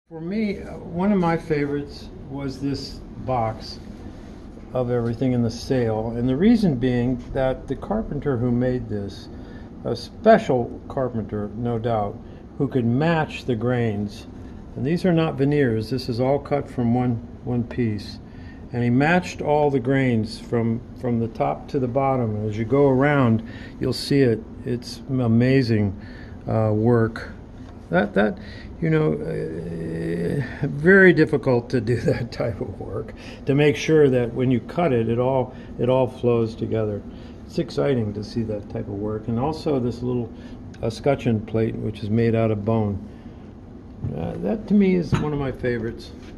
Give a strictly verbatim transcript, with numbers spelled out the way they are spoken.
For me, uh, one of my favorites was this box of everything in the sale, and the reason being that the carpenter who made this, a special carpenter, no doubt, who could match the grains, and these are not veneers, this is all cut from one one piece, and he matched all the grains from from the top to the bottom. And as you go around, you'll see it. It's amazing uh, work. That that you know, uh, very difficult to do that type of work, to make sure that when you cut it, it all it all flows together. It's exciting to see that type of work, and also this little escutcheon plate, which is made out of bone. Uh, that to me is one of my favorites.